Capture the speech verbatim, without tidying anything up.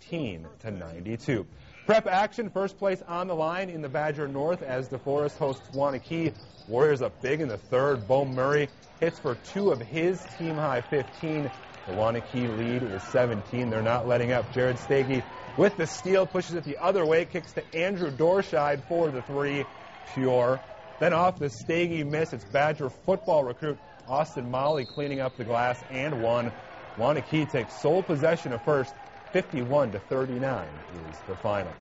nineteen to ninety-two. Prep action, first place on the line in the Badger North as DeForest hosts Waunakee. Warriors up big in the third. Bo Murray hits for two of his team-high fifteen. The Waunakee lead is seventeen. They're not letting up. Jared Stagey with the steal, pushes it the other way, kicks to Andrew Dorscheid for the three. Pure. Then off the Stagey miss, it's Badger football recruit Austin Molly cleaning up the glass and one. Waunakee takes sole possession of first. fifty-one to thirty-nine is the final.